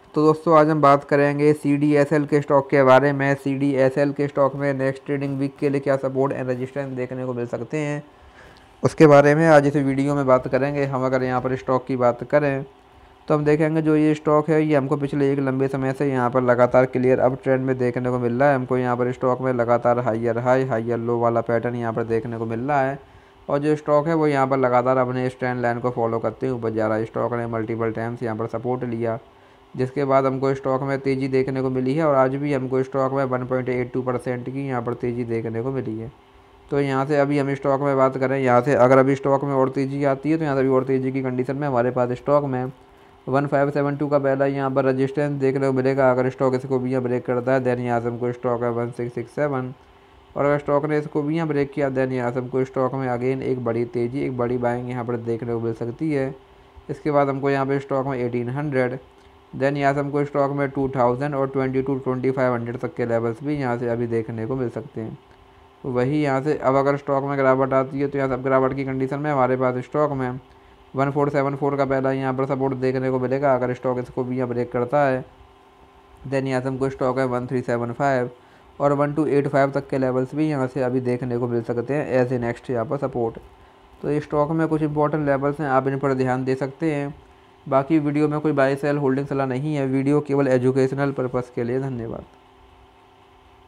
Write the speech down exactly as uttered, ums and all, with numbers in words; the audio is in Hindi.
तो दोस्तों आज हम बात करेंगे सी डी एस एल के स्टॉक के बारे में। सी डी एस एल के स्टॉक में नेक्स्ट ट्रेडिंग वीक के लिए क्या सपोर्ट एंड रेजिस्टेंस देखने को मिल सकते हैं, उसके बारे में आज इस वीडियो में बात करेंगे। हम अगर यहाँ पर स्टॉक की बात करें तो हम देखेंगे जो ये स्टॉक है ये हमको पिछले एक लंबे समय से यहाँ पर लगातार क्लियर अप ट्रेंड में देखने को मिल रहा है। हमको यहाँ पर स्टॉक में लगातार हाइयर हाई हाइयर लो वाला पैटर्न यहाँ पर देखने को मिल रहा है और जो स्टॉक है वो यहाँ पर लगातार अपने इस ट्रेंड लाइन को फॉलो करते हुए ऊपर जा रहा है। स्टॉक ने मल्टीपल टाइम्स यहाँ पर सपोर्ट लिया, जिसके बाद हमको स्टॉक में तेज़ी देखने को मिली है और आज भी हमको स्टॉक में one point eight two percent की यहाँ पर तेज़ी देखने को मिली है। तो यहाँ से अभी हम स्टॉक में बात करें, यहाँ से अगर अभी स्टॉक में और तेज़ी आती है तो यहाँ से अभी और तेज़ी की कंडीशन में हमारे पास स्टॉक में वन फाइव सेवन टू का पहला यहाँ पर रजिस्टेंस देखने को मिलेगा। अगर स्टॉक इसको भी यहाँ ब्रेक करता है देन यहाँ से हमको स्टॉक है वन सिक्स सिक्स सेवन, और अगर स्टॉक ने इसको भी यहाँ ब्रेक किया देन यहाँ से हमको स्टॉक में अगेन एक बड़ी तेज़ी एक बड़ी बाइंग यहाँ पर देखने को मिल सकती है। इसके बाद हमको यहाँ पर स्टॉक में एटीन हंड्रेड, देन यहाँ से हमको स्टॉक में टू थाउजेंड और twenty two twenty five hundred तक के लेवल्स भी यहाँ से अभी देखने को मिल सकते हैं। तो वही यहाँ से अब अगर स्टॉक में गिरावट आती है तो यहाँ से अब गिरावट की कंडीशन में हमारे पास स्टॉक में वन फोर सेवन फोर का पहला यहाँ पर सपोर्ट देखने को मिलेगा। अगर स्टॉक इसको भी यहाँ ब्रेक करता है देन यहाँ से हमको स्टॉक है वन थ्री सेवन फाइव और वन टू एट फाइव तक के लेवल्स भी यहाँ से अभी देखने को मिल सकते हैं एज ए नेक्स्ट यहाँ पर सपोर्ट। तो ये स्टॉक में कुछ इंपॉर्टेंट लेवल्स हैं, आप इन पर ध्यान दे सकते हैं। बाकी वीडियो में कोई बाय सेल होल्डिंग सलाह नहीं है, वीडियो केवल एजुकेशनल पर्पज़ के लिए। धन्यवाद।